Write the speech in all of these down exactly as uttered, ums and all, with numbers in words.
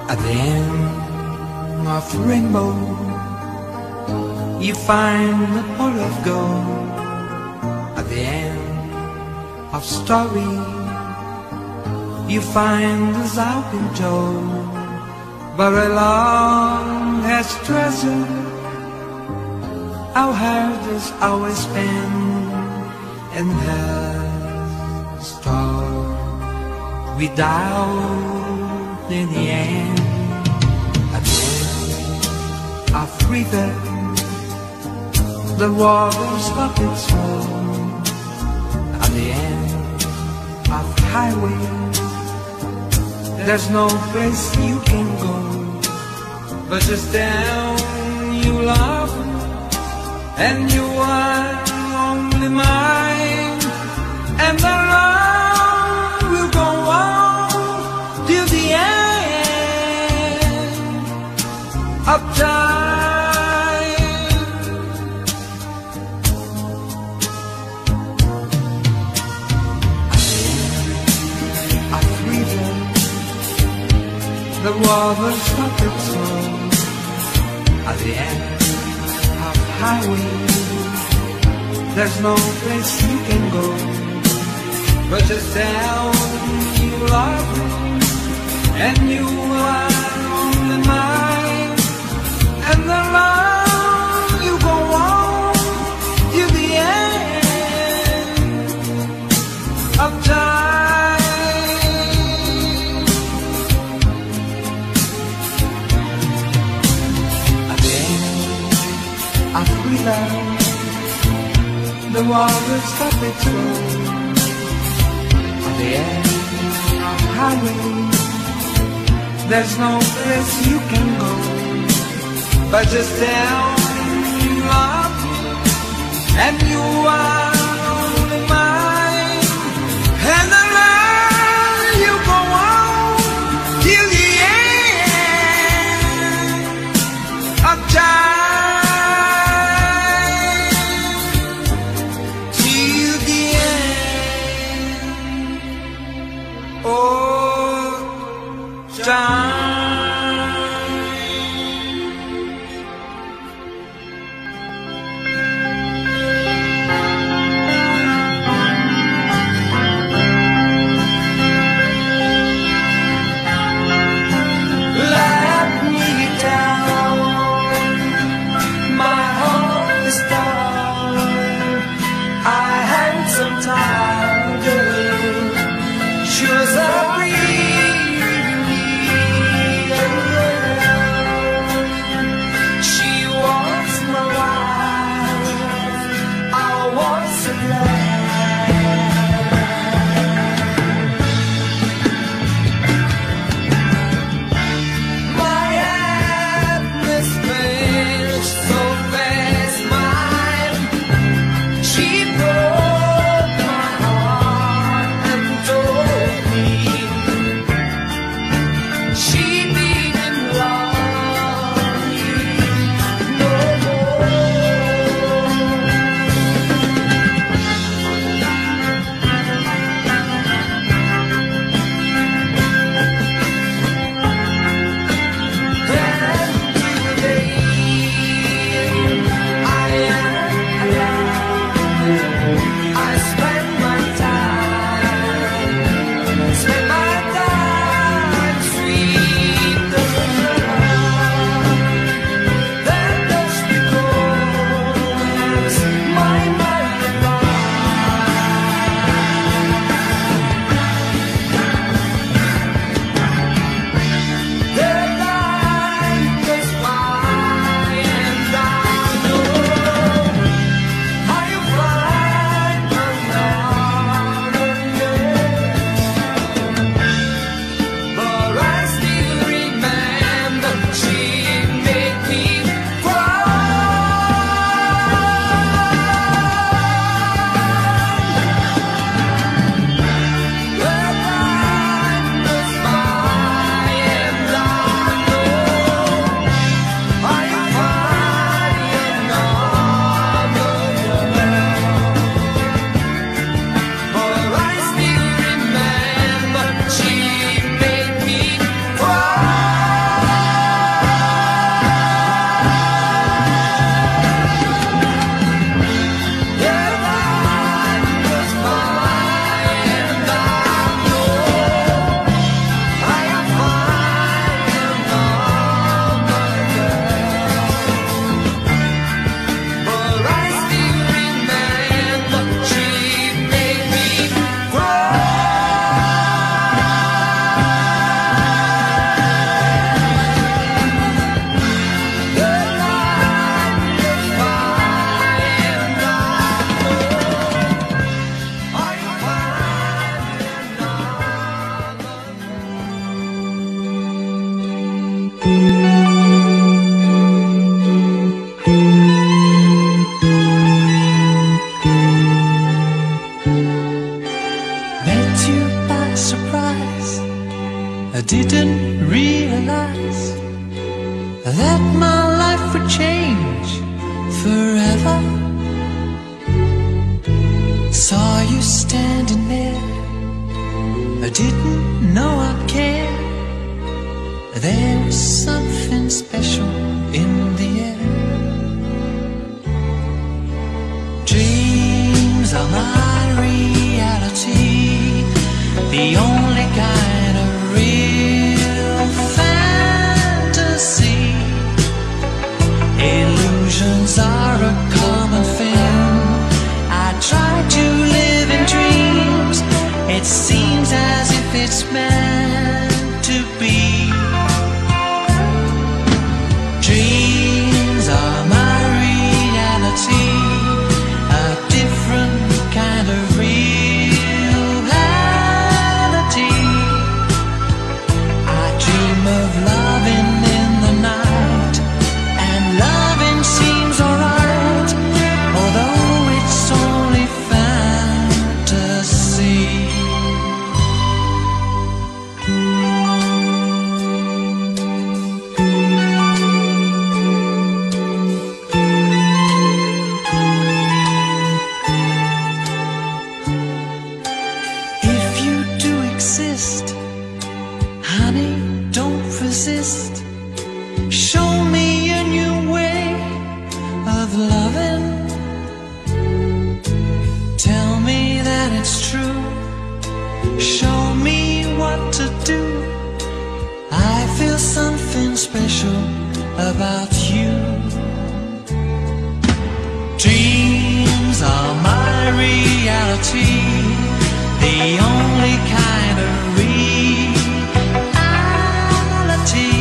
At the end of the rainbow, you find the pot of gold. At the end of the story, you find the Zalpin told. But along as treasure, our heart is always been in her store. Without in the end, at the end of river, the waters of its flow. At the end of highway, there's no place you can go, but just down you love, and you are only mine, and the love will go on till the end of time. At the end of freedom, the waters stop its flow. At the end of highway, there's no place you can go, but just down you love, and you are only mine, and the love you go on till the end of time. The waters stop its flow. At the end of highway, there's no place you can go, but just down you love, and you are only mine, and the love you go on till the end of time. She was a breeze Met you by surprise. I didn't realize that my life would change forever. Saw you standing there, I didn't know I'd care. There was something special in the air. Dreams are my reality, the only kind of real fantasy. Illusions are a common thing. I try to live in dreams. It seems as if it's meant to be. Dreams are my reality, a different kind of reality. I dream of loving in the night, and loving seems alright, although it's only fantasy. If you do exist, honey, don't resist. Show me a new way of loving. Tell me that it's true. Show me what to do. I feel something special about you. Dreams are my reality, the only kind of reality.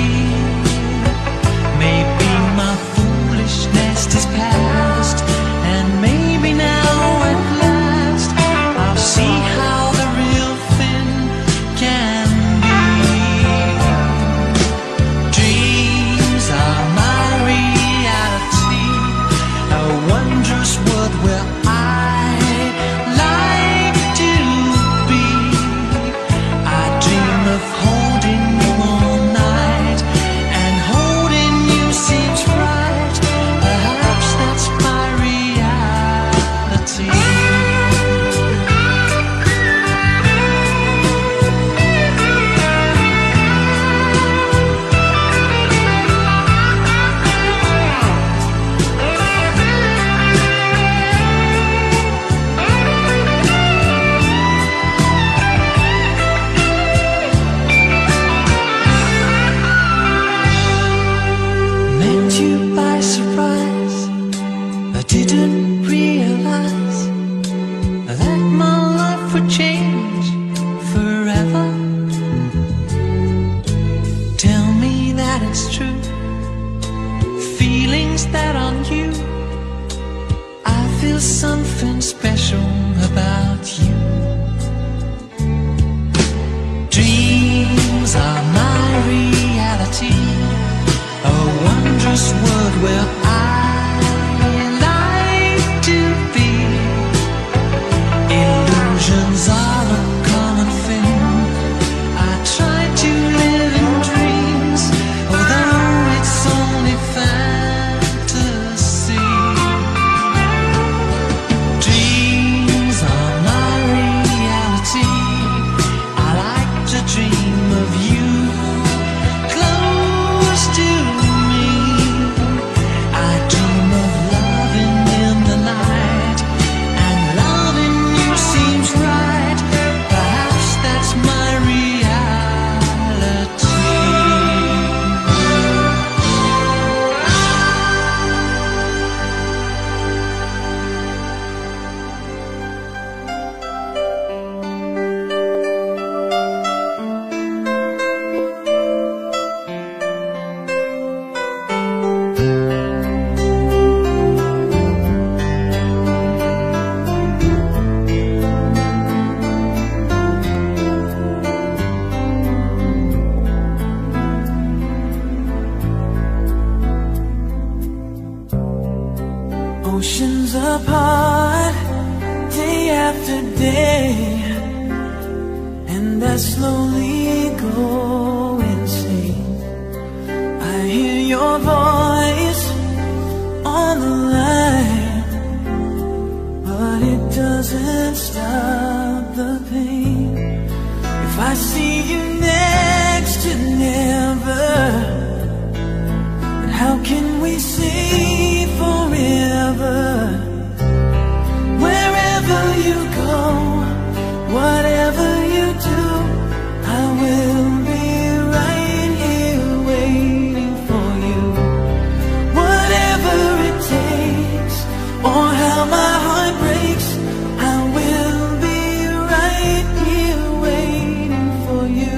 Maybe my foolishness is past, and maybe now at last I'll see how the real thing can be. Dreams are my reality, a wondrous world where I like to be. I dream of holding you all night, and holding you seems right. Perhaps that's my reality. Met you by surprise. I didn't realize that my life would change forever. Tell me that it's true. Feelings that are new. I feel something special about you. Dreams are my reality, a wondrous world where I like to be. Illusions are a common thing. I try to live in dreams, although it's only fantasy. Dreams are my reality. I like to dream of you close to me. I dream of loving in the night, and loving you seems right. Perhaps that's my reality. oceans apart, day after day, and I slowly go insane. I hear your voice on the line, but it doesn't stop the pain. If I see you next to never, then how can we say forever? Wherever you go, whatever you do, I will be right here waiting for you. Whatever it takes, or how my heart breaks, I will be right here waiting for you.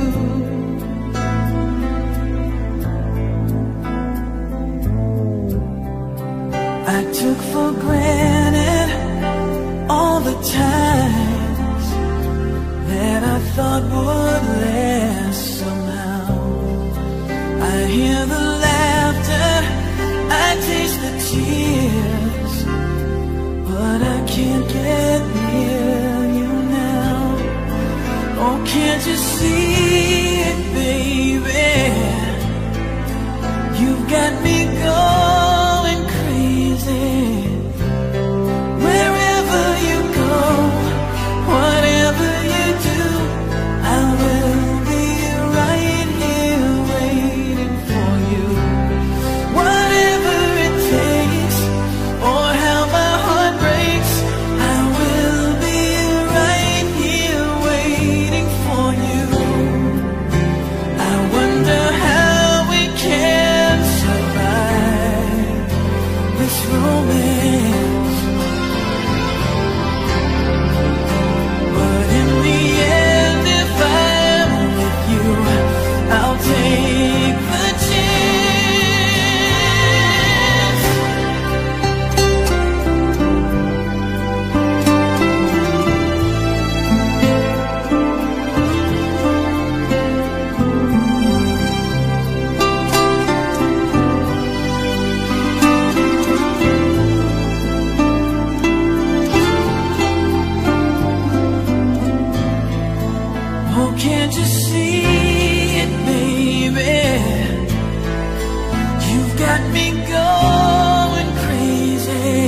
I took for granted all the times that I thought would last somehow. I hear the laughter, I taste the tears, but I can't get near you now. Oh, can't you see it, baby? You've got me going crazy. Wherever you go, whatever you do, I will be right here waiting for you. Whatever it takes, or how my heart breaks, I will be right here waiting for you. I wonder how we can survive this romance, but in the end, if I'm with you, I'll take the chance. Oh, can't you see it, baby? You've got me going crazy.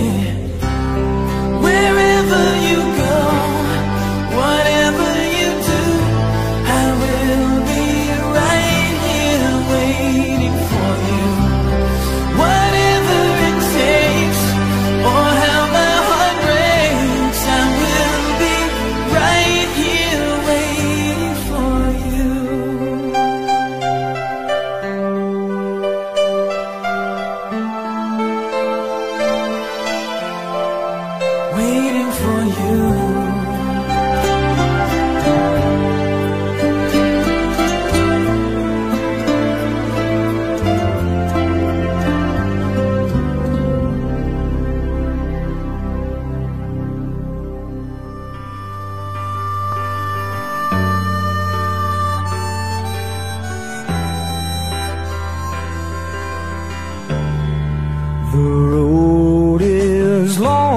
Wherever you go, whatever you do, I will be right here waiting for you. Whatever it takes, or how my heart breaks, I will be right here waiting for you. Waiting for you. The road is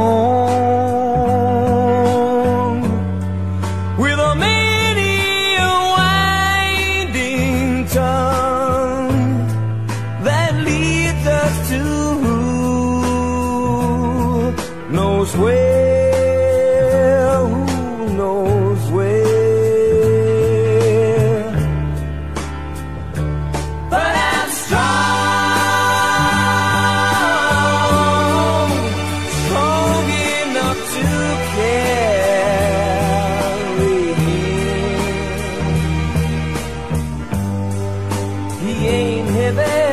long, with a many a winding tongue that leads us to who knows where, who knows where. But I'm strong, strong enough to carry him. He ain't heavy,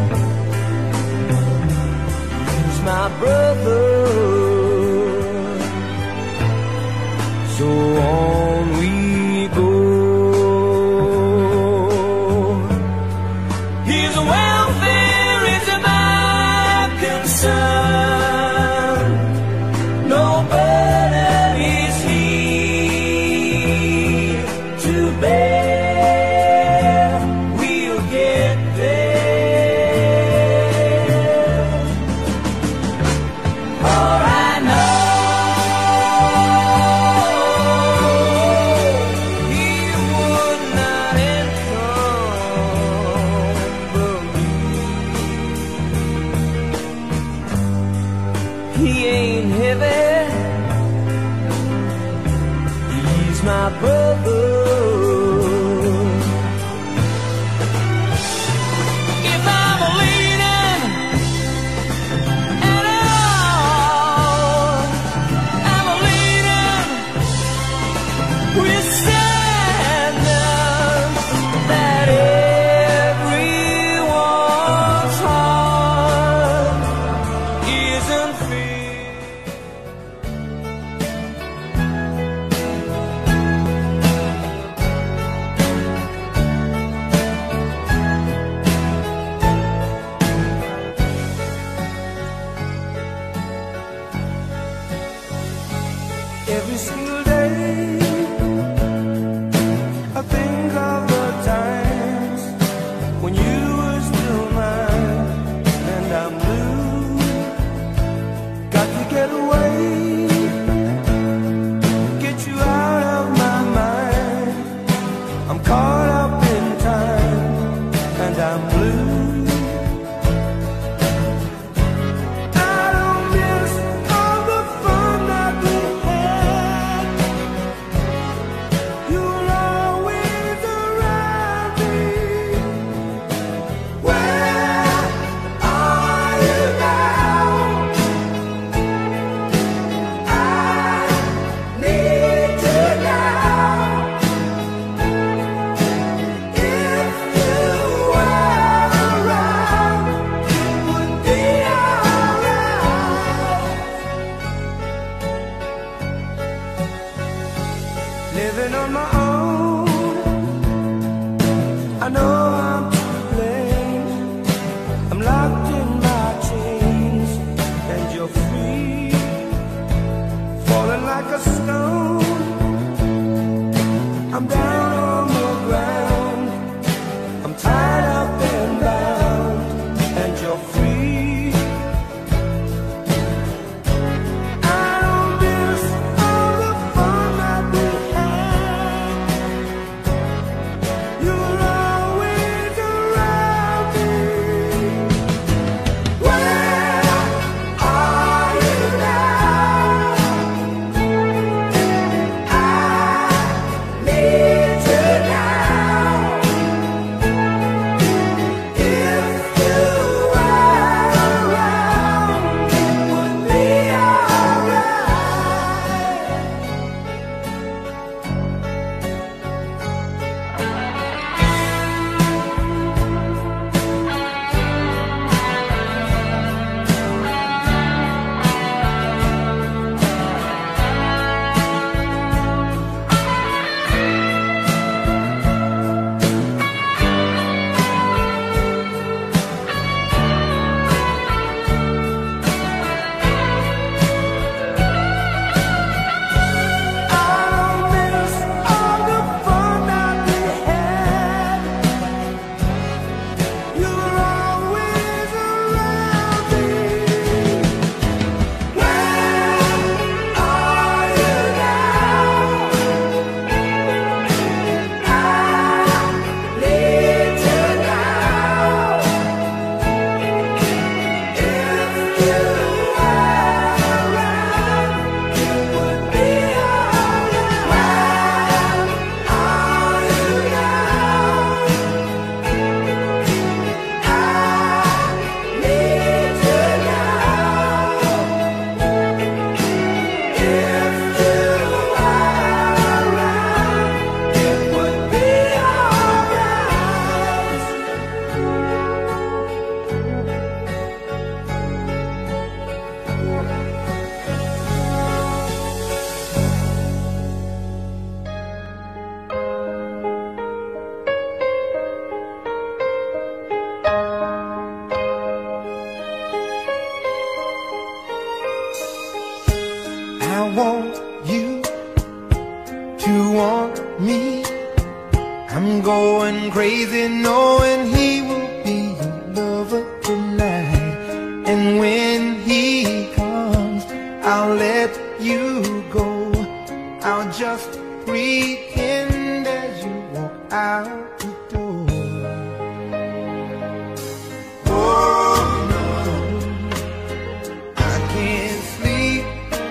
he's my brother. So on we go. His welfare is my concern. No burden is he to bear. We'll get there. All right. baby. He's my brother. If I'm leaning at all, I'm leaning with sadness that everyone's heart isn't filled. Every single day I think of the times when you were still mine, and I'm blue. Got to get away, get you out of my mind. I'm caught up in time, and I'm blue. I don't miss all the fun that we had. You're always around me. Where are you now? I need to know. If you were around, it would be alright. Living on my own, I know I'm to blame. I'm locked in my chains, and you're free, falling like a stone. I'm down on the ground, I'm tied up and bound, and you're free. I don't miss all the fun that we had. You're always around me. Where are you now? I need to know. If you were around, it would be want you to want me. I'm going crazy knowing he will be your lover tonight. And when he comes, I'll let you go. I'll just pretend as you walk out the door. Oh no, I can't sleep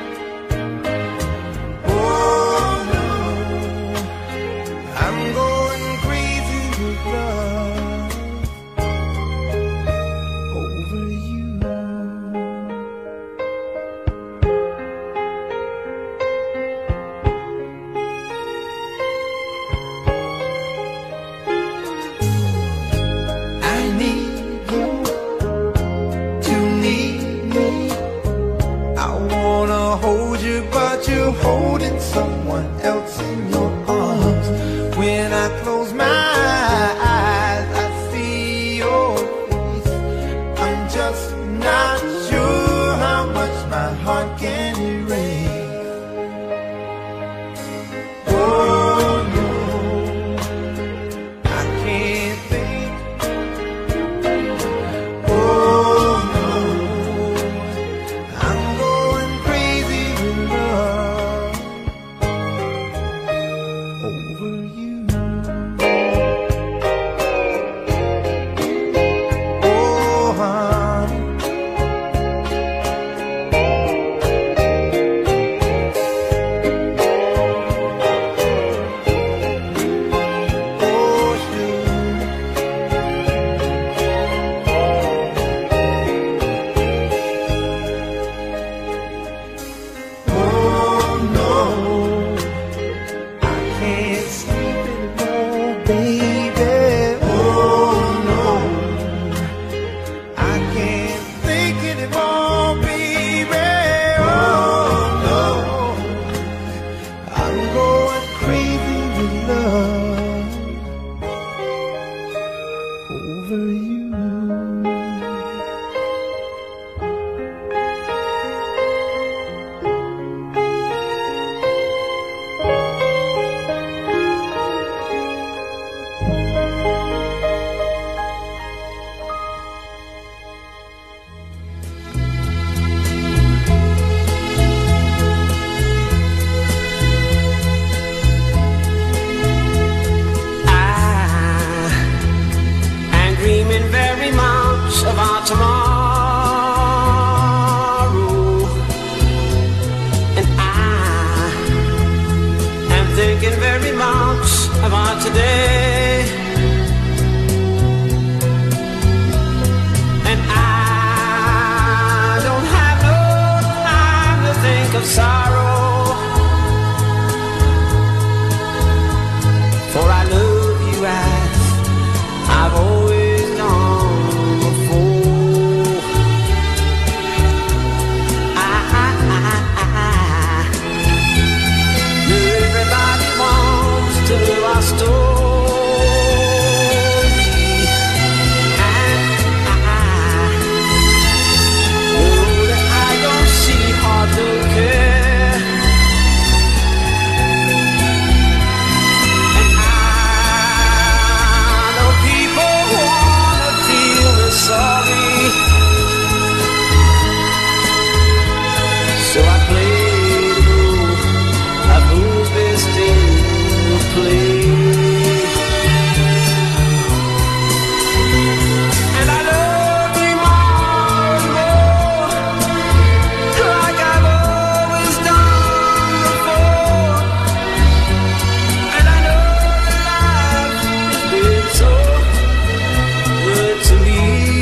not sure how much my heart can erase. Oh no, I can't think. Oh no, I'm going crazy in love over you. Oh honey, oh sugar. Oh no, I can't sleep anymore, baby. Oh no, I can't think anymore, baby. Oh no, I'm going crazy with love over you. I'm dreaming very much about tomorrow, and I am thinking very much about today, and I don't have no time to think of sorrow, for I love you as I've always done before. I, I, I, I know everybody wants to know our story, and I know that I don't see hard to care, and I know people wanna feel me sorry, so I play the role of who's best in the play. And I love you more and more, like I've always done before. And I know that life has been so good to me.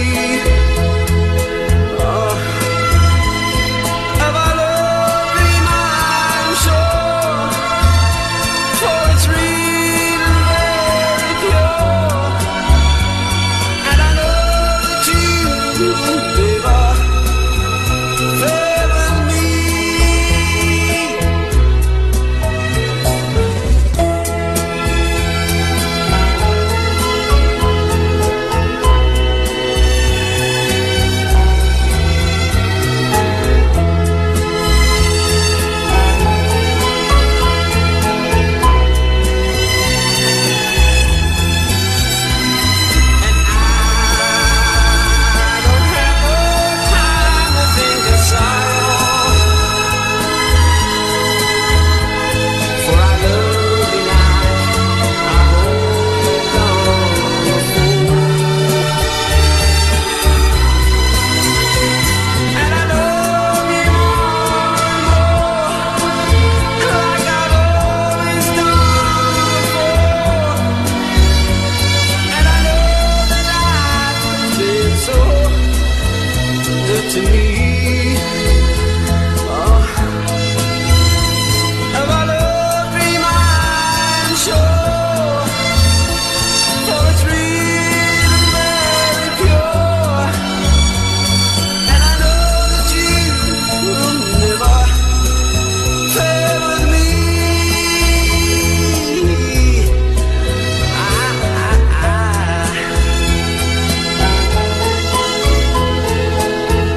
Oh, of our love I'm sure, for it's real and very pure. And I know that you, baby, favored me. And I don't have no time to think of sorrow, for I love you like I've always done before. And I love you more and more, like I've always done before. And I know that life has been so good to me. Oh, of our love dream I'm sure, for it's real and very pure. And I know that you will never fail me. I, I, I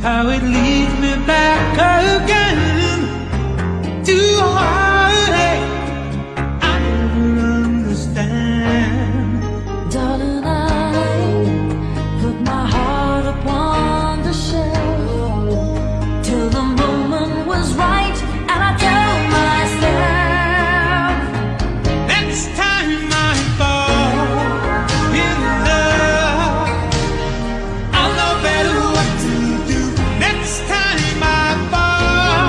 how it leads me back again to a heartache I never understand. Darling, I put my heart upon the shelf till the moment was right, and I tell myself, Next time I fall in love, I'll know better what to do. Next time I fall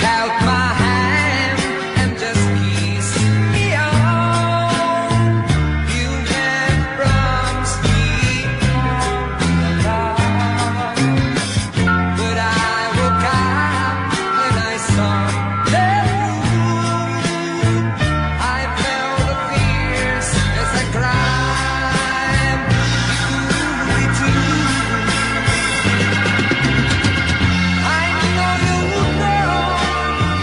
out my hand and just kiss me on. You had promised me love, but I woke up and I saw the truth. I felt the fears as I cried. You could be true. I know you know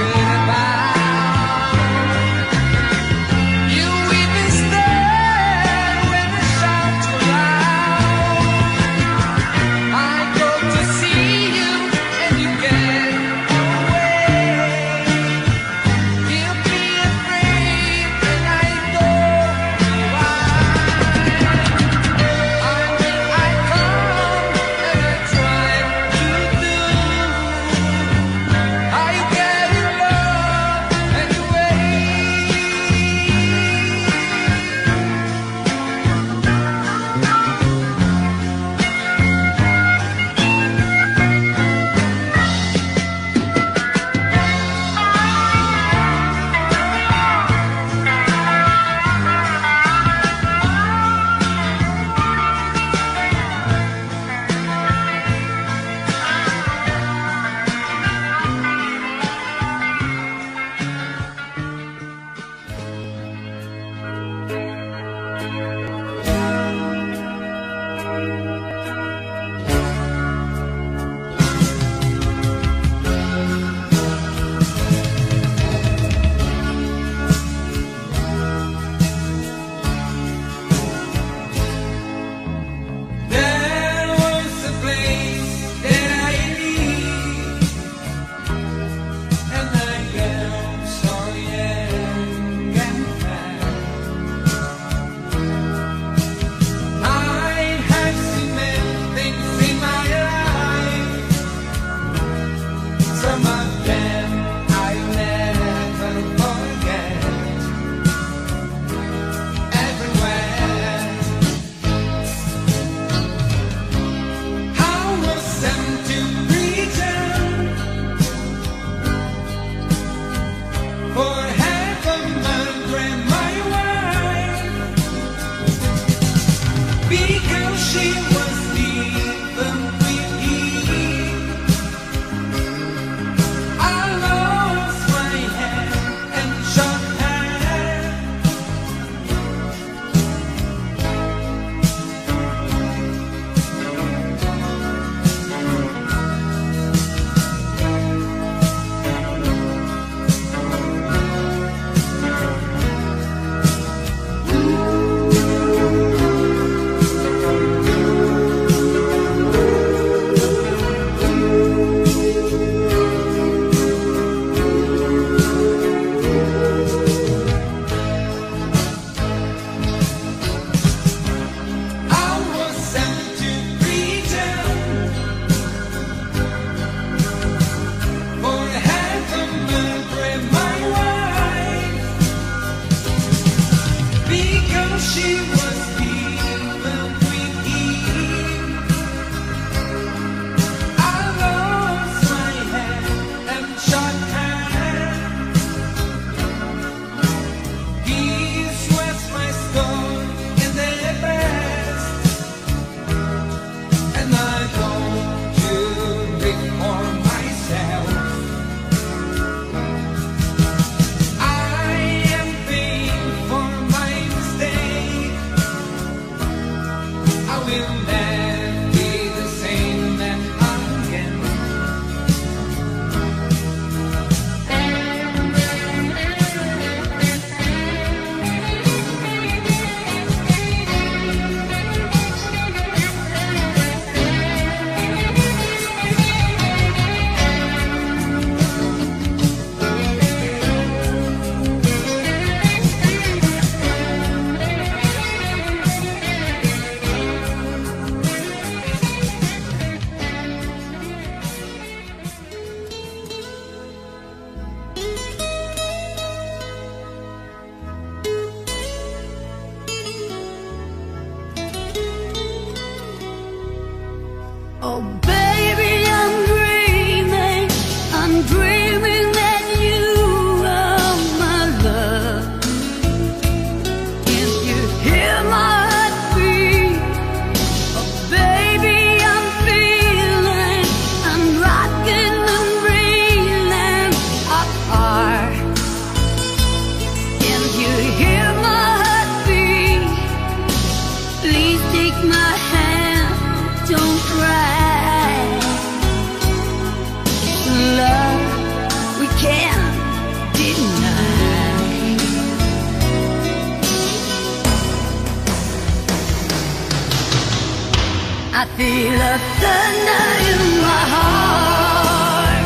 feel the thunder in my heart.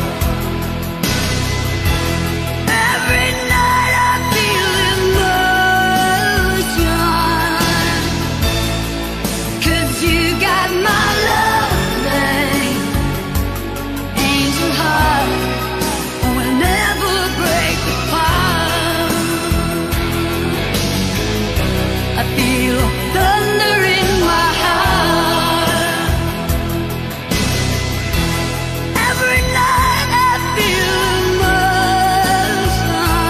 Every night I feel emotion, 'cause you got my love, babe. Angel heart will never break apart. I feel thunder in my heart. Every night I feel emotion,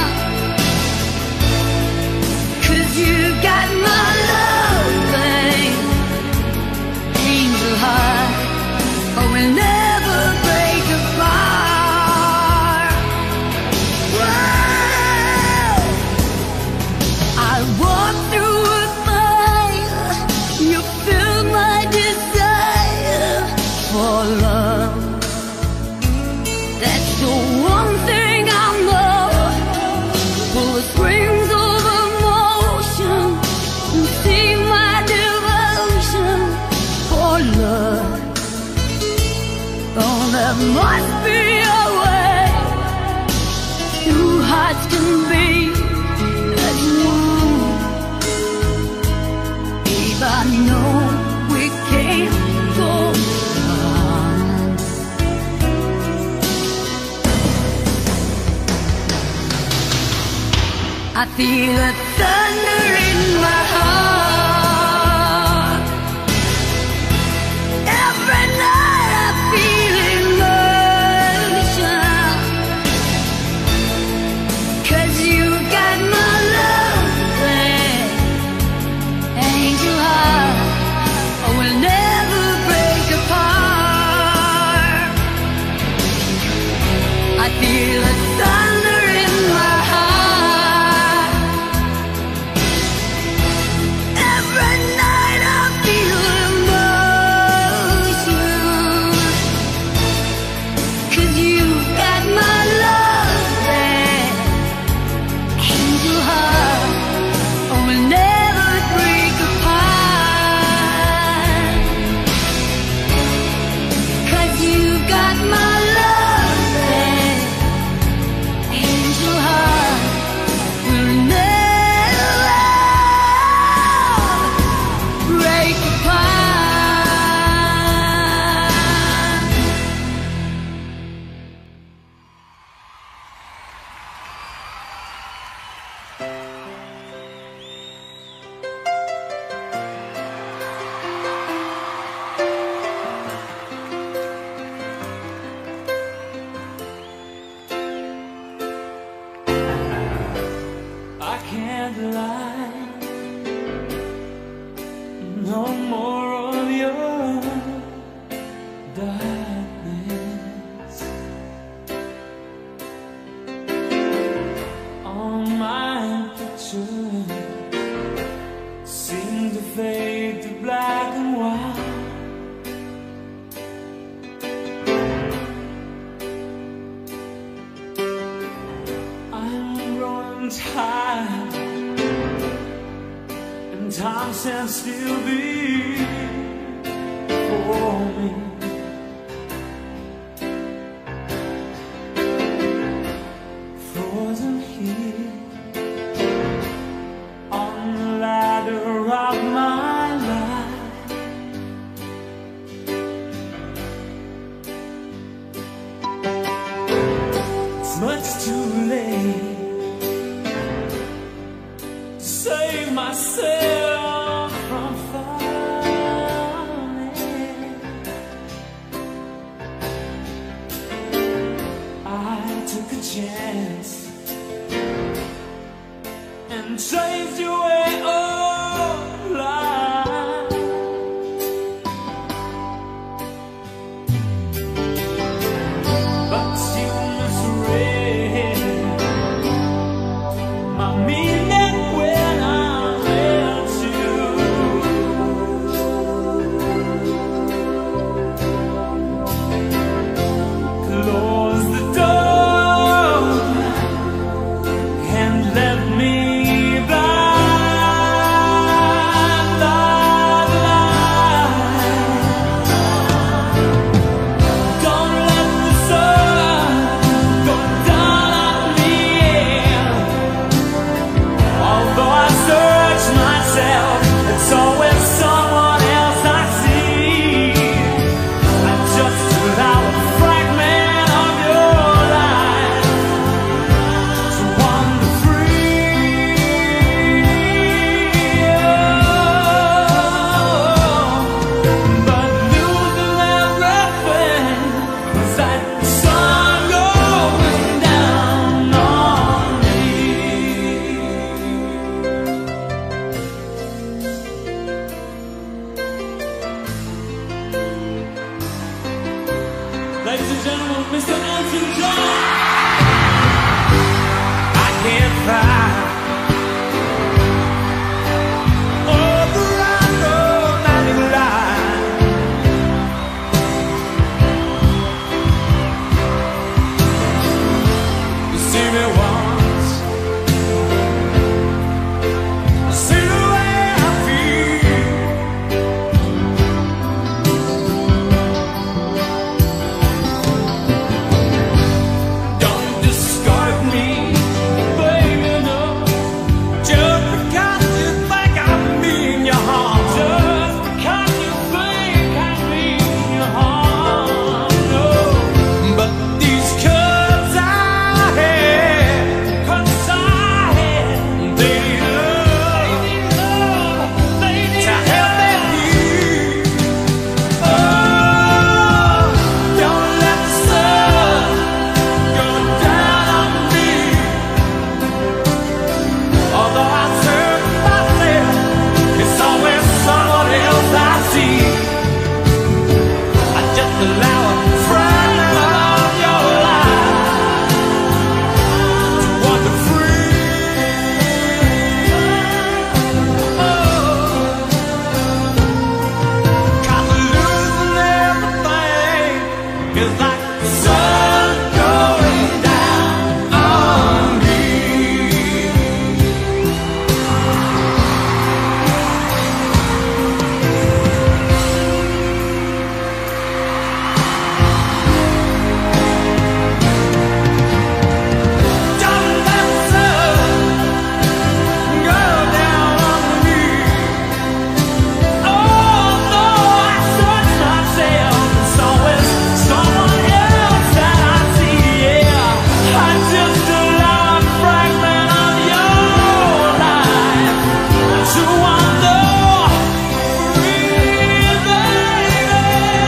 'cause you got my love, babe. Angel heart, oh, we'll never break apart. Whoa. I walk through a fire, you fill my desire for love. That's the one thing I know. Pull the springs of emotion and see my devotion for love. Oh, there must be a way two hearts can beat as one. Babe, I know we can't go on. I feel the thunder in my heart. Every night I feel emotion, 'cause you got my love, babe. Angel heart, oh, we'll never break apart. I feel the thunder in my heart. Every night I feel emotion, 'cause you got my love, babe. Angel heart, oh, we'll never break apart. 'Cause you got my love, babe. Angel heart, we'll never break apart. I can't lie. No more of your darkness. All my pictures seem to fade to black and white. I'm growing tired, and time stands still before me. Frozen here on the ladder of my life. It's much too late to save myself from falling. I took a chance and chased you away all life. But you misread my meaning when I met you. Close the door and let me by. me once. See the way I feel. Don't discard me, baby, no. Just because you think I mean you harm. Just because you think I mean you harm. No, but these cuts I had, cuts I had, they need love, they need love to help me heal. Oh, don't let the sun go down on me. Although I serve myself, it's always someone else I see. I just allow a fragment of your life to wander free. Oh, 'cause losing everything is like the sun going down on me. Don't let the sun go down on me. Although I search myself, it's always someone else that I see. Yeah, I just allow a fragment of your life to wander free, baby.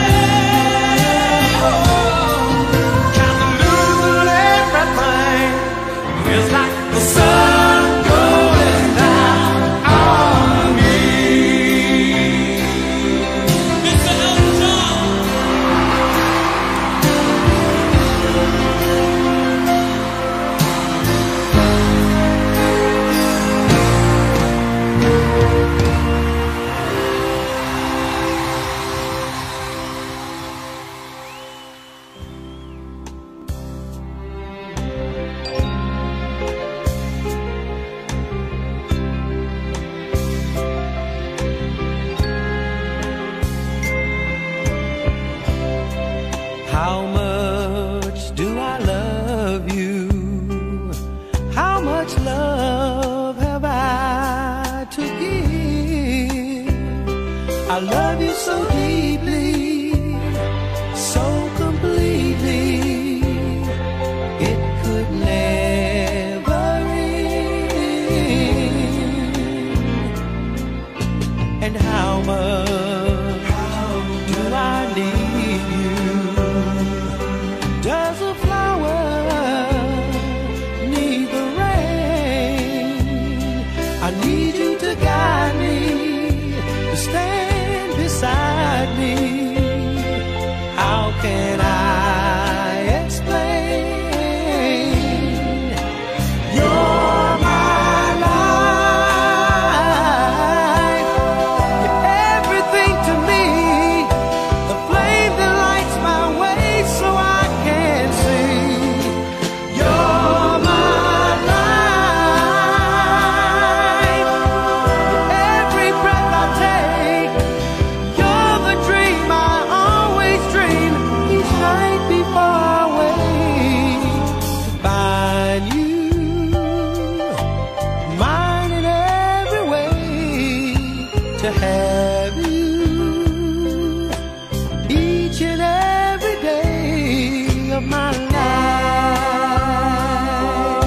Oh, 'cause losing everything is like the sun going down on me. Mister Elton John. How much do I love you? How much love have I to give? I love you so deeply, so completely. It could never end. And how much do I need you? Does a flower need the rain? I need you to guide me, to stand beside me. How can I explain? You're my life. You're everything to me. The flame that lights my way so I can see. You're my life. Every breath I take, you're the dream I always dream. Each night before I wake to find you, mine in every way, to have you each and every day of my life.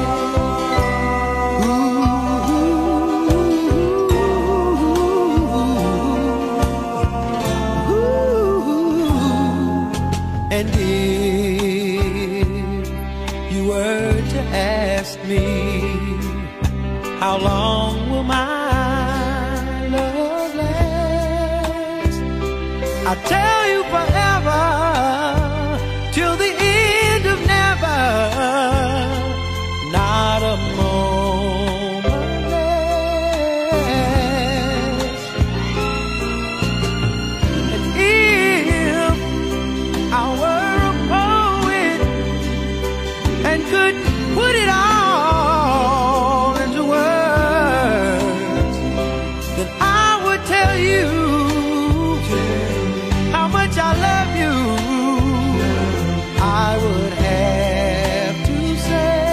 Ooh. And if you were to ask me, how long will my love last? I tell you forever, till the end of never. Not a moment less. And if I were a poet and could put it all tell you how much I love you, I would have to say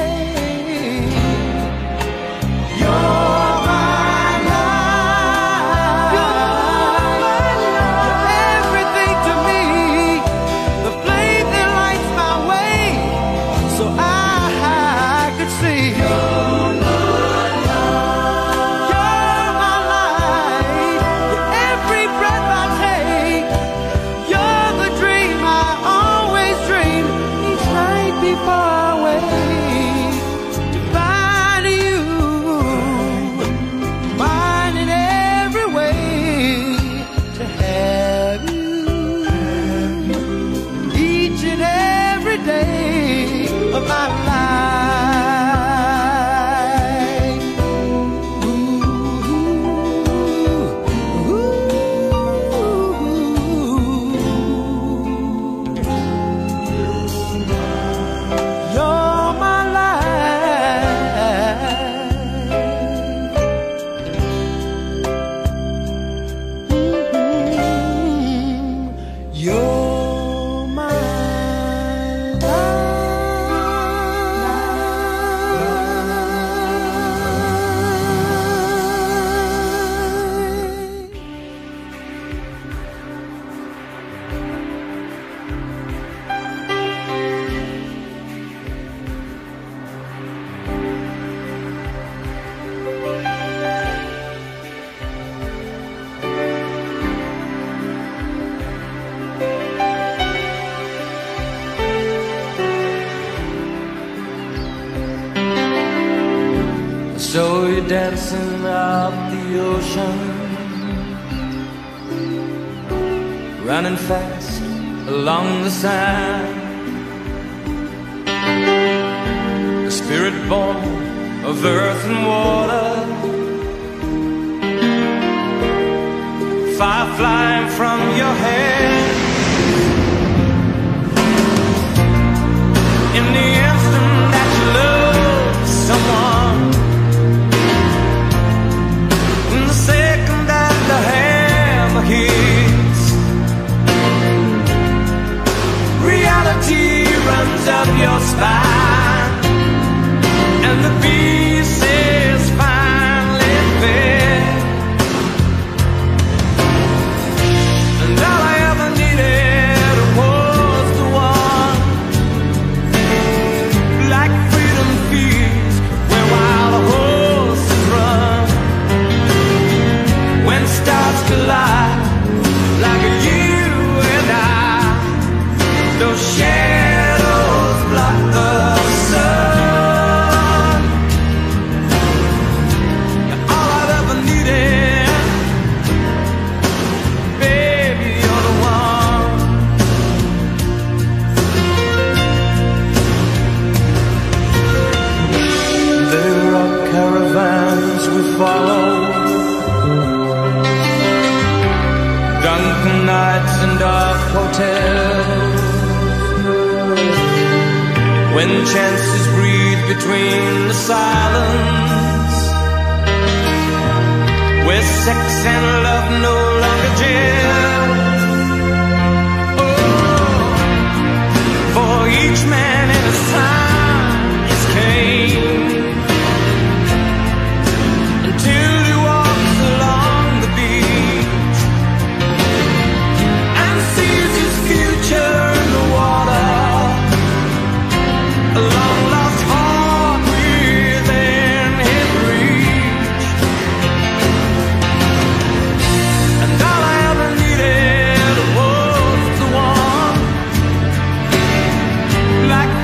you're my life. You're my life. You're everything to me, the flame that lights my way, so I, I could see you're my life. You're my life. You're every breath I take. You're the dream I always dream each night before I wake to find you, find in every way to have you each and every day of my life. Ooh, ooh, you're my life. You're my life. So you're dancing up the ocean, running fast along the sand, a spirit born of earth and water, fire flying from your head. In the instant that you love someone, in the second that the hammer hits, reality runs up your spine, and the pieces finally fit. And all I ever needed was the one, like freedom feels where wild horses run. When stars collide, like you and I, those shadows block the sun. All I've ever needed, baby, you're the one. There are caravans we follow, drunken nights and dark hotels, when chances breathe between the silence, where sex and love no longer jail. Oh, for each man in his time is Cain, until he walks along the beach and sees his future in the water, a long lost heart within his reach. And all I ever needed was the one, like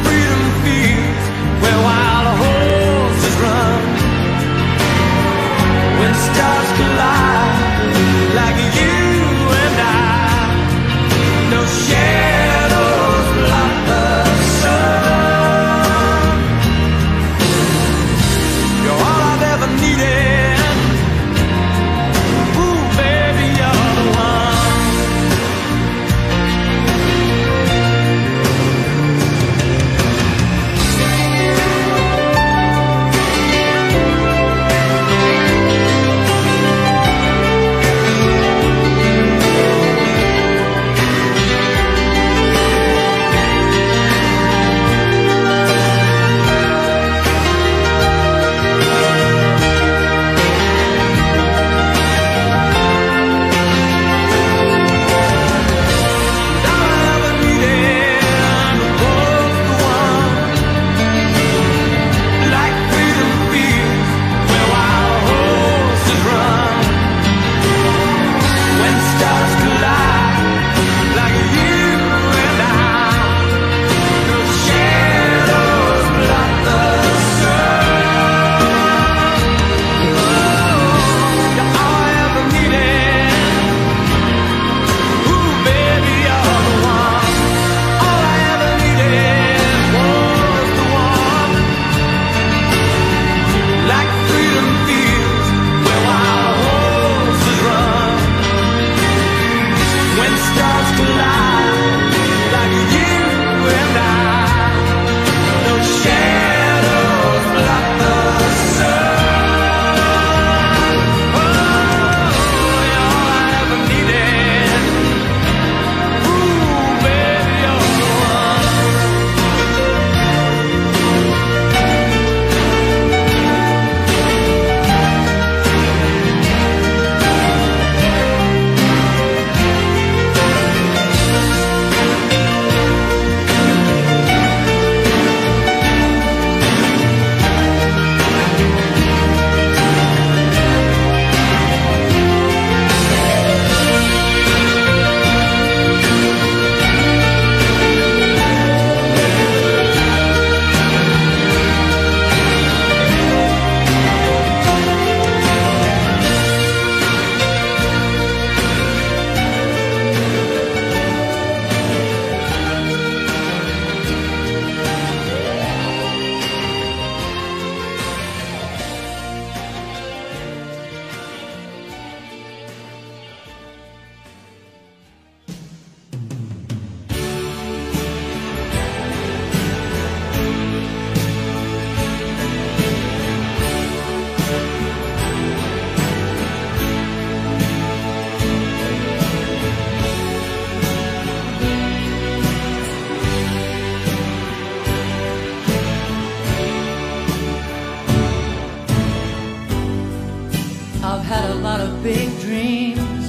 had a lot of big dreams.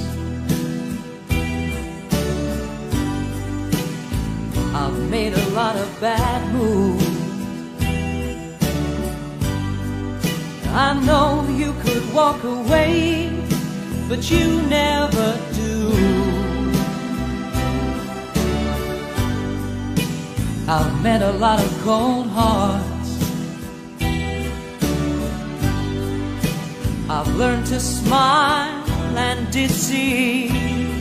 I've made a lot of bad moves. I know you could walk away, but you never do. I've met a lot of cold hearts. I've learned to smile and deceive.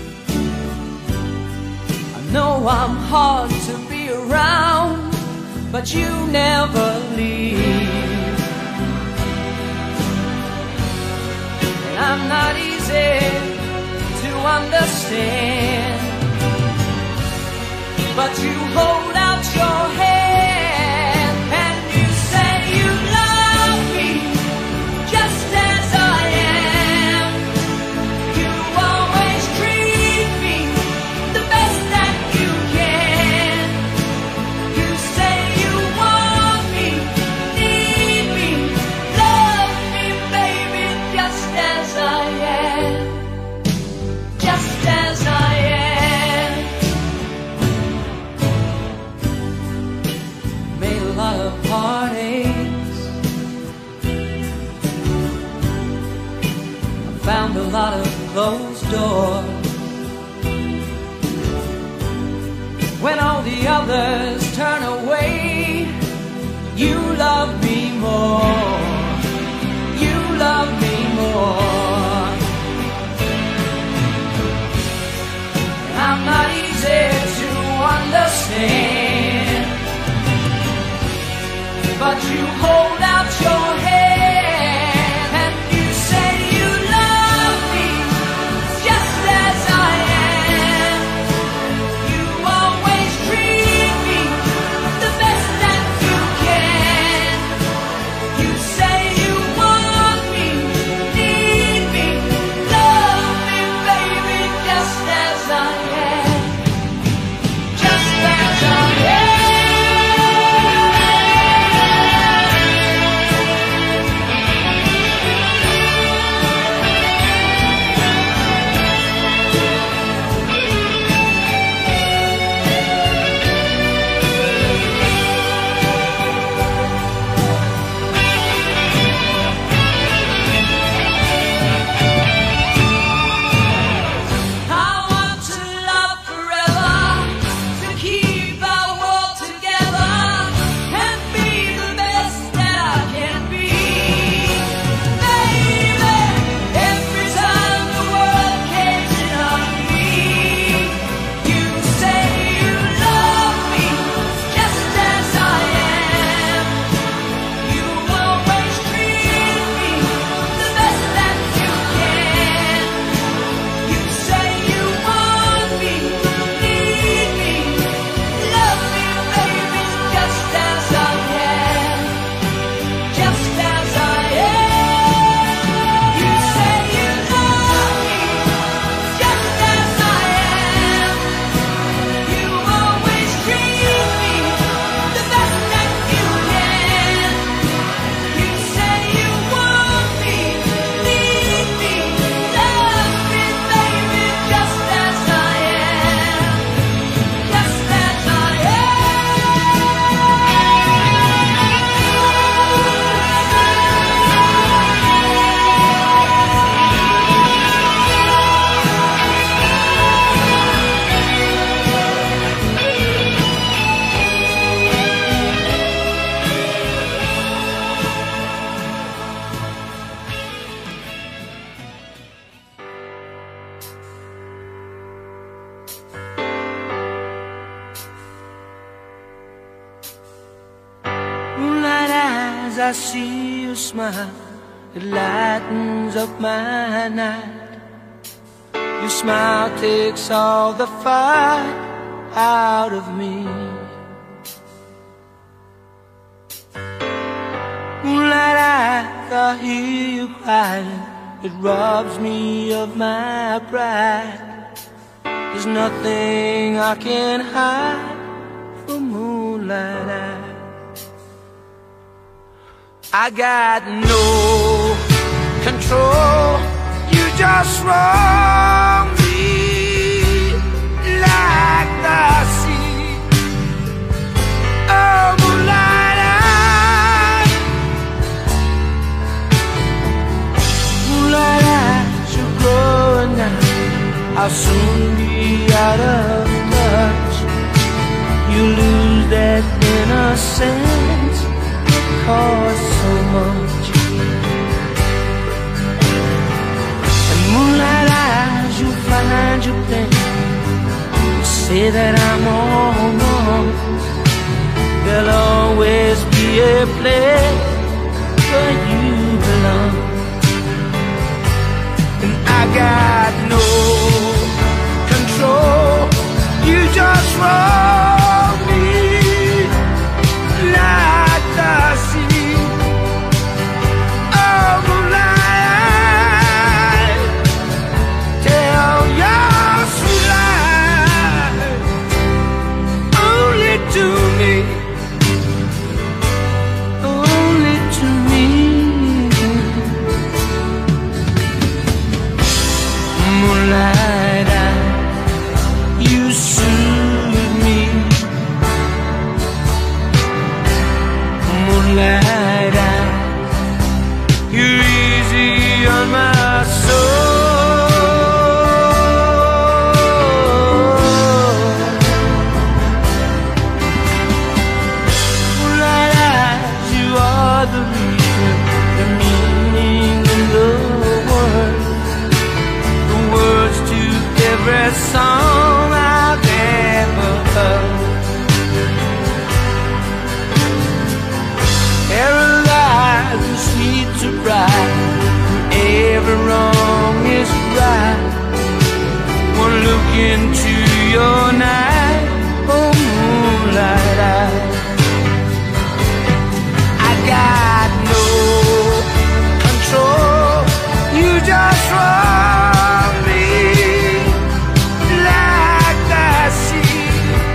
I know I'm hard to be around, but you never leave. And I'm not easy to understand, but you hold out your hand and you say you love me just as I am. You always treat me the best that you can. You say you want me, need me, love me, baby, just as I am. Just as I am. Made a lot of heartaches. I found a lot of closed doors. When all the others turn away, you love me more. You love me more. I'm not easy to understand, but you hold out your hand and you say you love me just as I am. You always treat me the best that you can. You say you want me, need me, love me, baby, just as I am. Just as I am. I want to love forever, to keep our world together, and be the best that I can be. Baby, every time the world caves in on me, you say you love me just as I am. You always treat me the best that you can. You say you want me, need me, love me, baby, just as I am. Just as I am. You say you love me, just as I am. You always treat me the best that you can. You say you want me, need me, love me, baby, just as I am. Just as I Moonlight eyes, I see you smile. It lightens up my night. Your smile takes all the fight out of me. Moonlight eyes, I hear you crying. It robs me of my pride. There's nothing I can hide from moonlight eyes. I got no control just wrong me like the sea. Oh, moonlight eyes, moonlight eyes, you're growing now. I'll soon be out of touch. You lose that innocence that costs so much. And moonlight eyes, you'll find your place. You say that I'm all wrong. There'll always be a place where you belong. And I got no control. You just wrong me like the sea. Oh, moonlight, tell your sweet lies only to me, only to me. Moonlight, you soothe me. Moonlight, you're easy on my soul. Moonlight eyes, you are the reason, the meaning in the word, the words to every song I've ever heard. Paralyzed and sweet to bright, every wrong is right. One look into your night, oh moonlight eyes. I got no control. You just wrong me like the sea.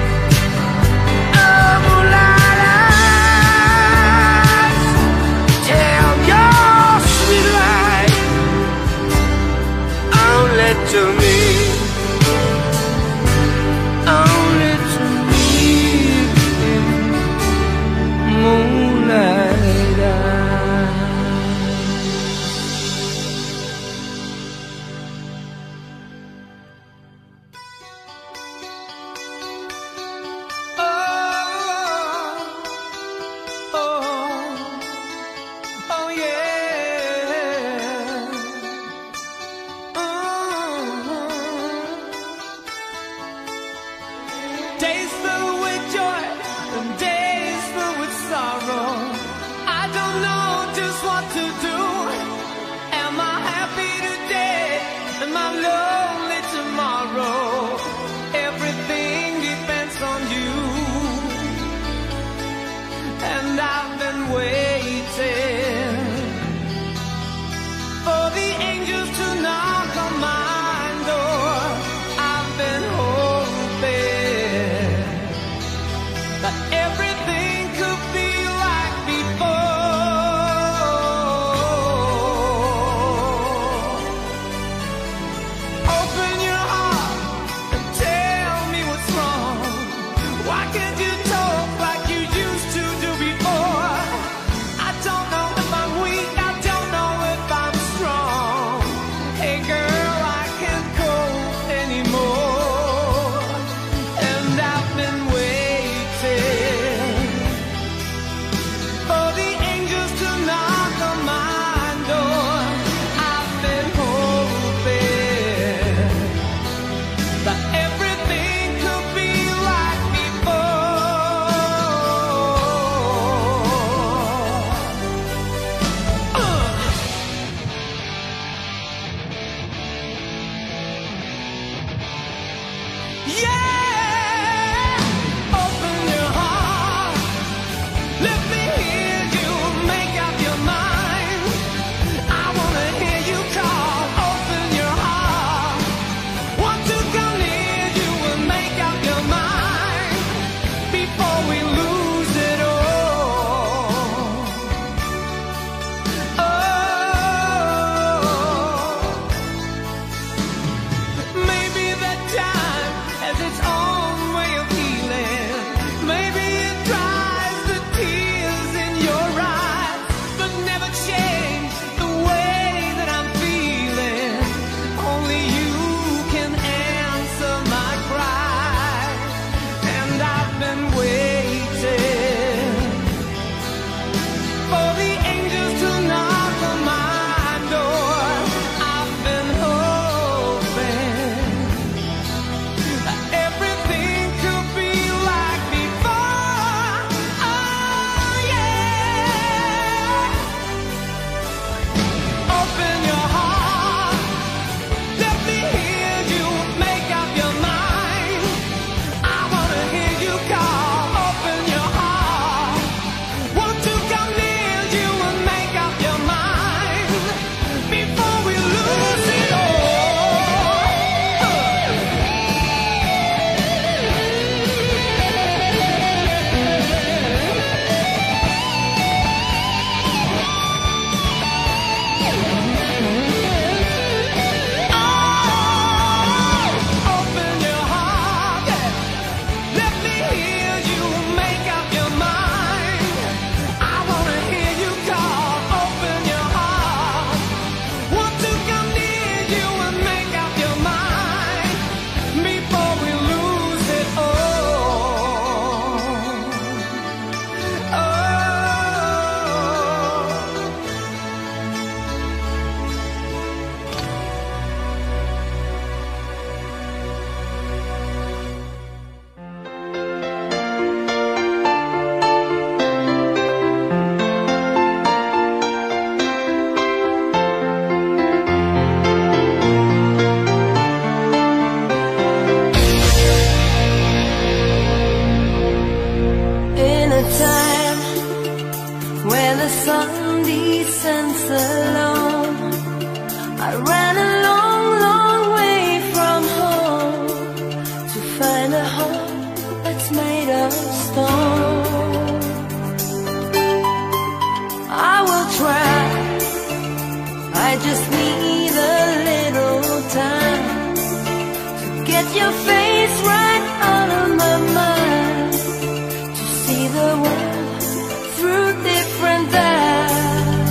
Oh, moonlight eyes, tell your sweet light only to me. reasons alone. I ran a long, long way from home to find a home that's made of stone. I will try, I just need a little time to get your face right out of my mind, to see the world through different eyes.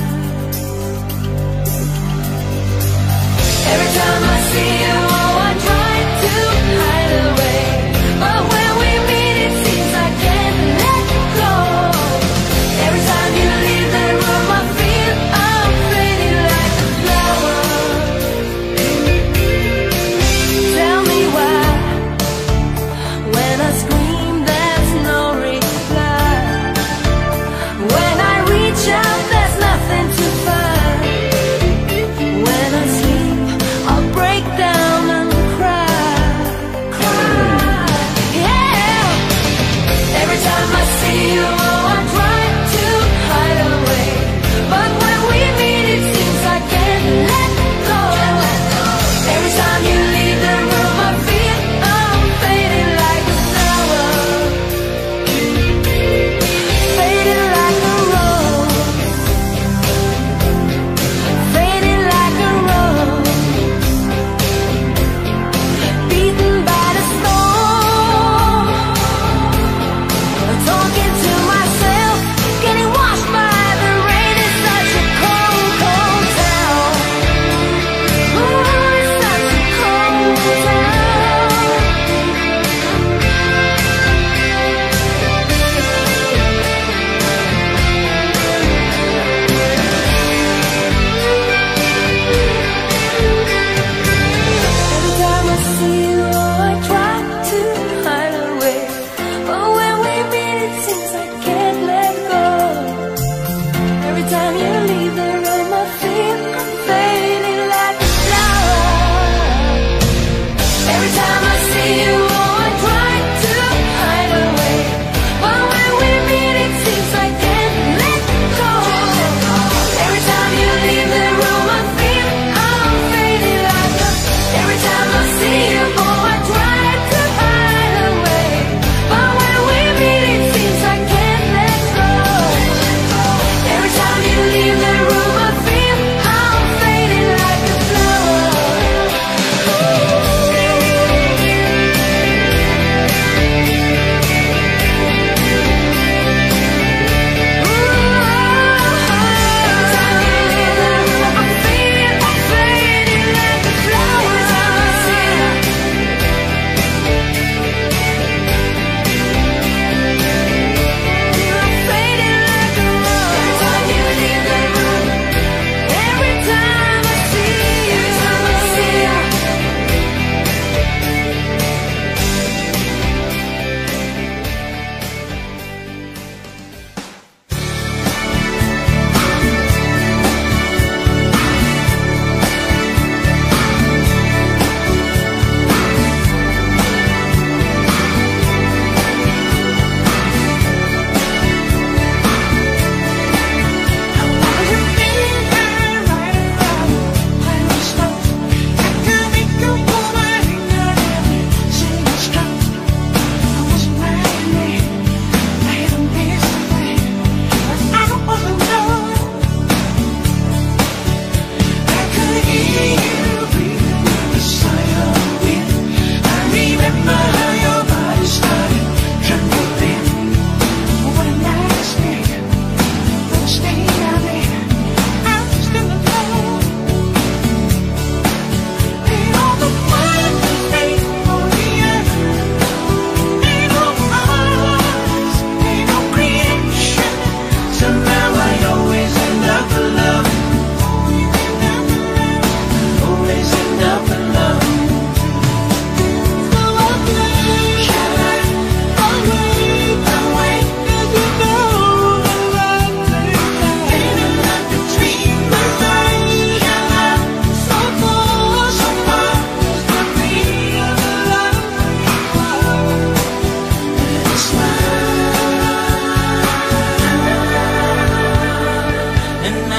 Every time I see you, oh, I try to hide away, but when we meet it seems I can't let go. Every time you leave the room I feel I'm fading like a flower. Tell me why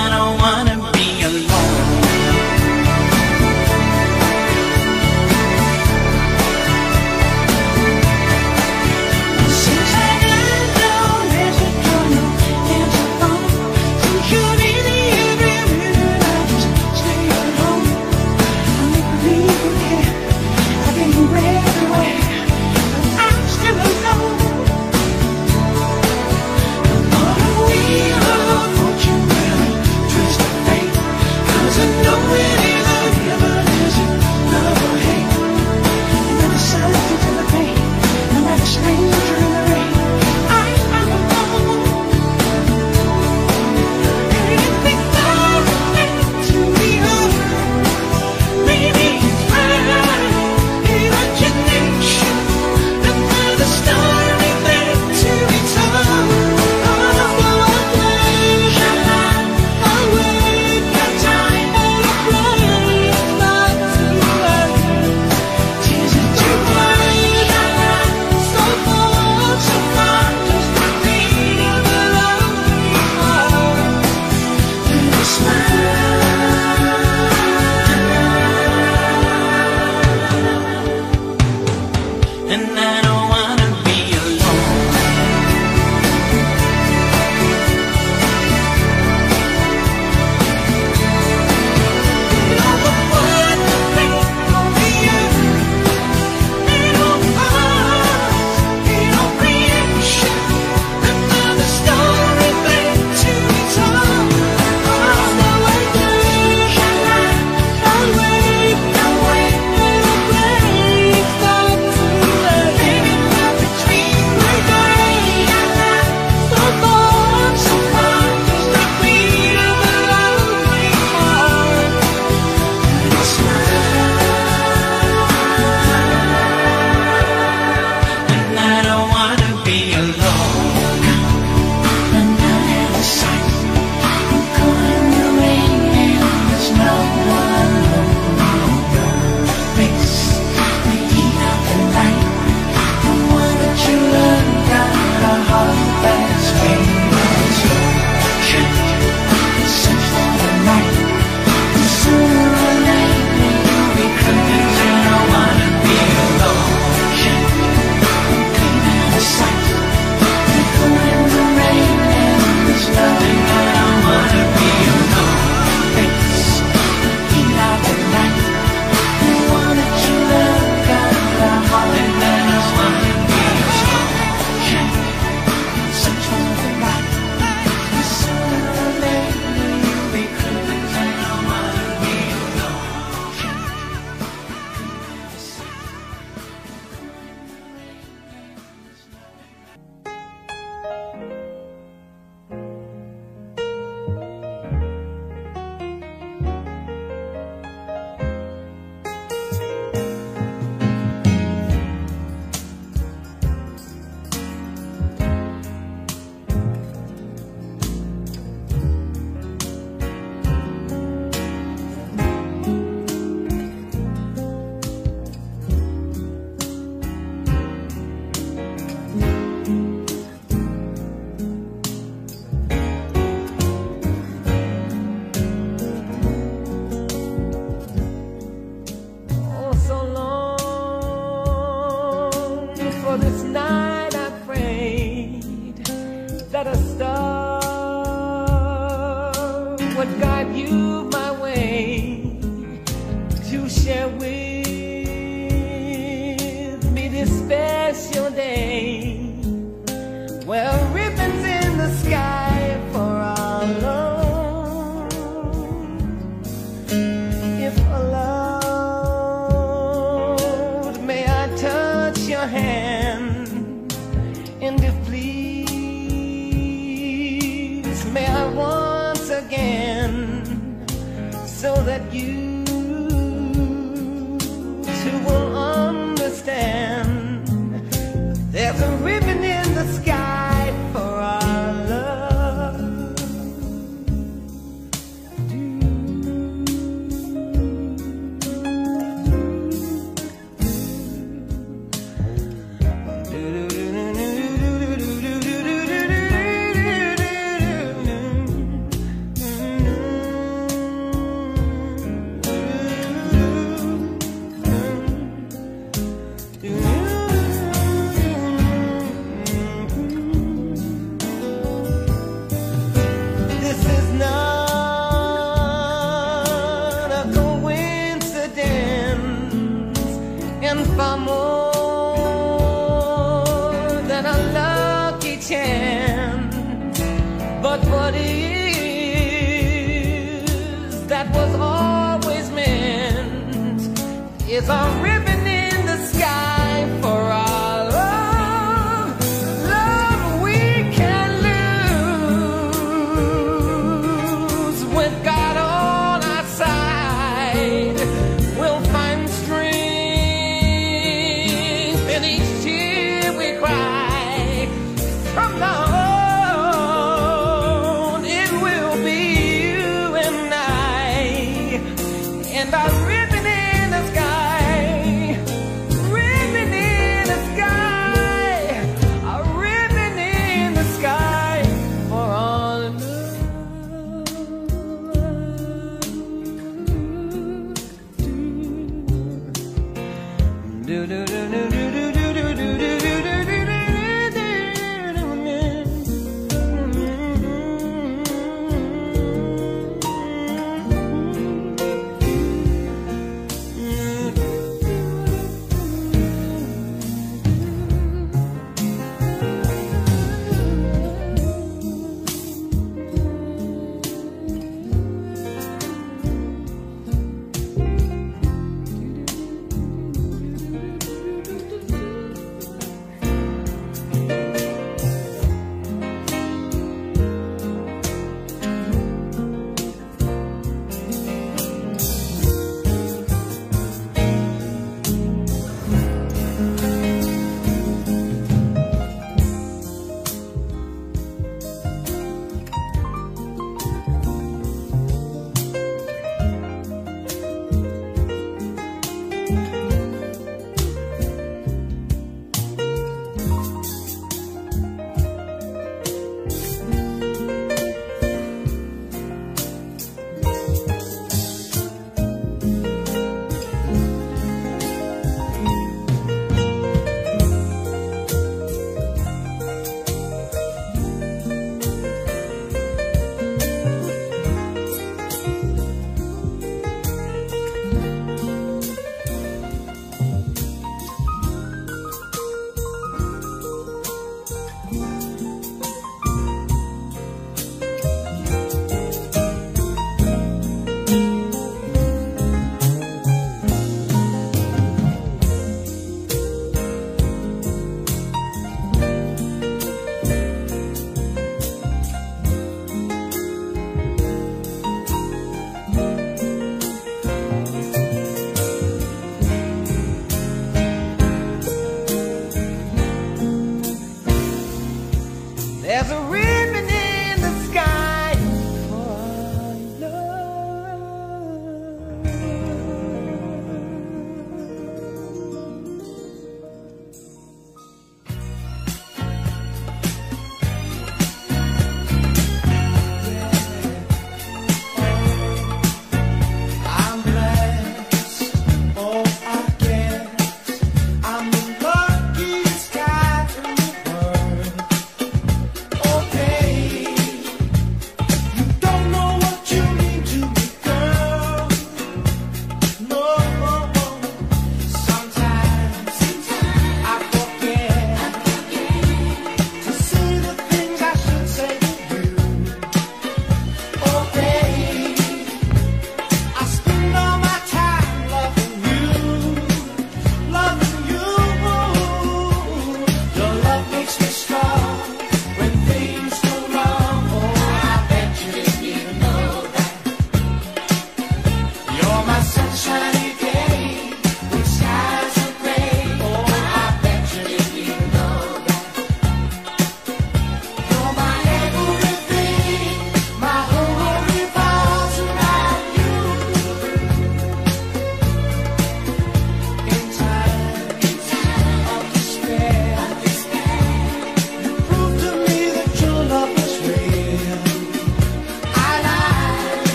I don't wanna be alone. a ribbon in the sky for our love, love we can lose. With God on our side, we'll find strength in each tear we cry. From now on, it will be you and I, and our ribbon in the sky, ribbon in the sky, a ribbon in the sky for all love. Do do do do do do do do do do do do do.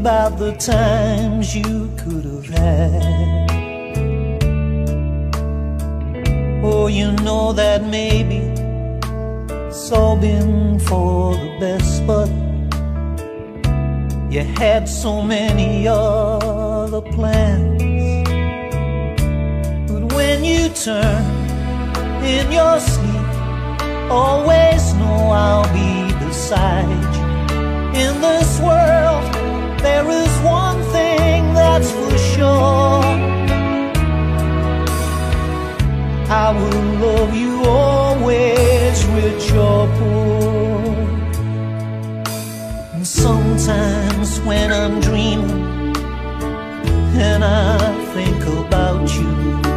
about the times you could have had. Oh, you know that maybe it's all been for the best, but you had so many other plans. But when you turn in your sleep, always know I'll be beside you. In this world, there is one thing that's for sure: I will love you always, rich or poor. And sometimes when I'm dreaming and I think about you,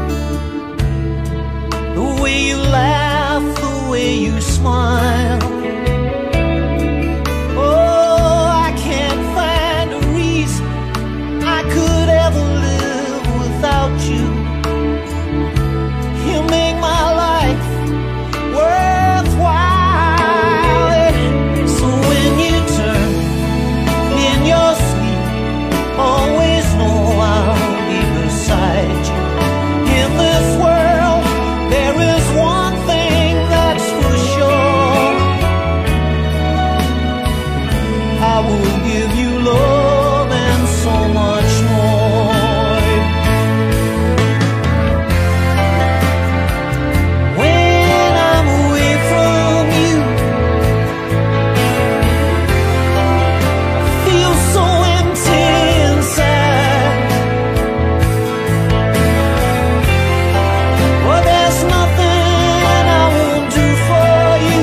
the way you laugh, the way you smile, oh, I can't find a reason I could ever live without you. You make my life worthwhile. So when you turn in your sleep, always know I'll be beside you. In this world, there is one thing that's for sure: I will give you love and so much more. When I'm away from you, I feel so empty inside. Well, there's nothing I won't do for you,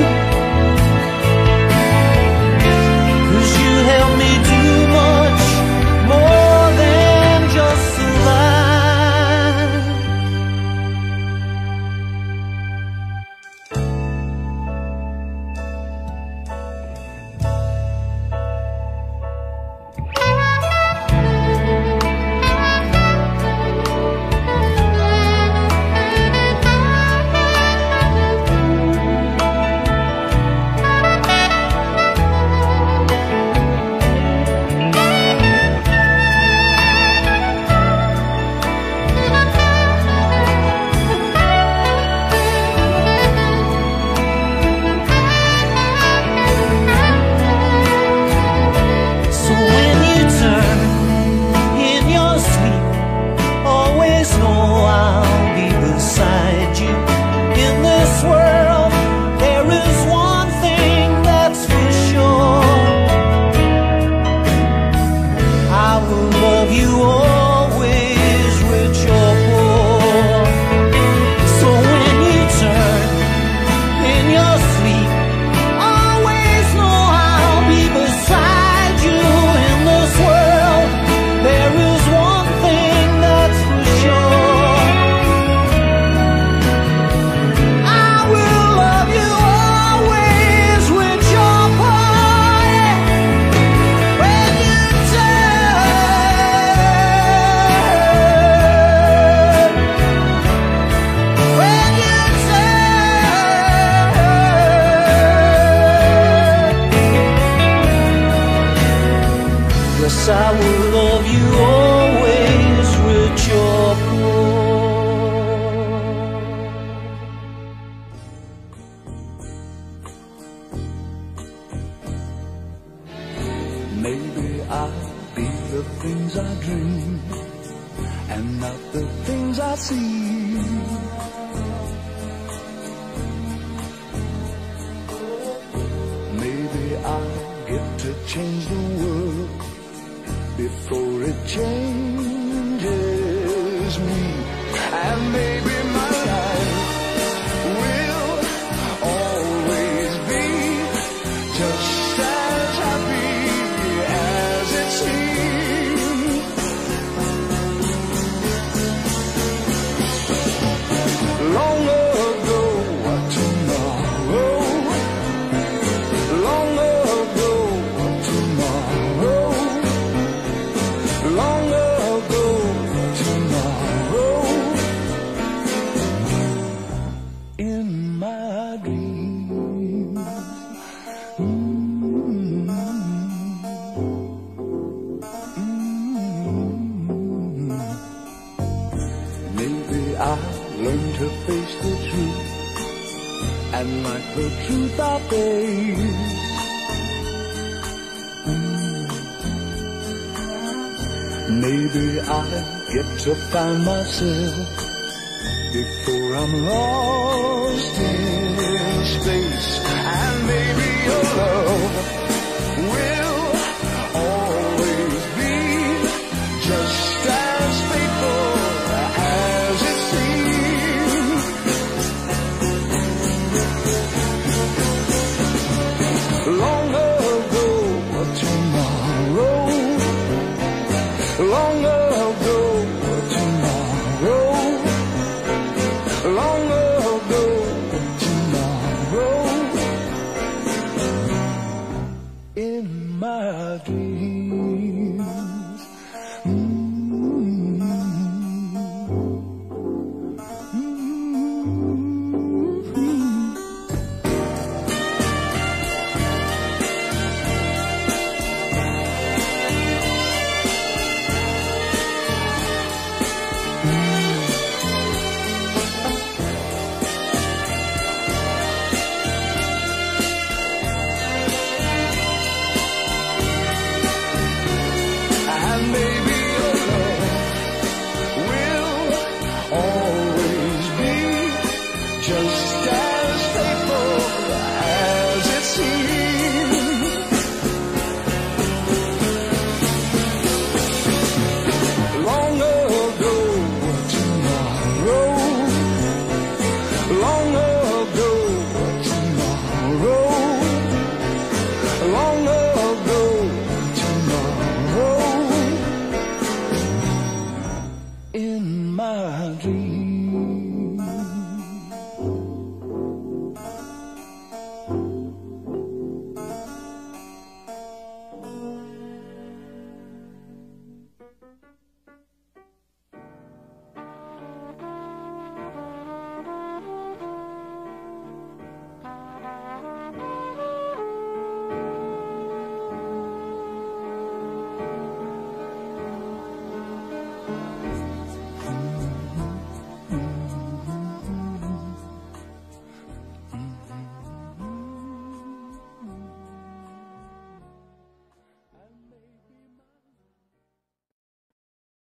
'cause you help me do much more than just survive. So when you turn in your sleep, always know I'll be beside you. In this world, there is one thing that's for sure: I will love you always, rich or poor. So when you turn in your sleep, always know I'll be beside you. In this world, there is one thing that's for sure: I will love you always, rich or poor. When you turn, when you turn, yes, I will love you always, rich or poor. Maybe I'll be the things I dream and not the things I see. Maybe I'll get to change the world before it changes me. And maybe my life will always be just as happy as it seems. Long ago, tomorrow. Long ago, tomorrow. Long ago. learn to face the truth and like the truth I face. Maybe I'll get to find myself before I'm lost in space. And maybe your love will always be just as faithful as it seems. Long ago, tomorrow. Long ago, tomorrow. Long ago, tomorrow. In my dreams. Mm-hmm. Mm-hmm. And maybe your love will always be just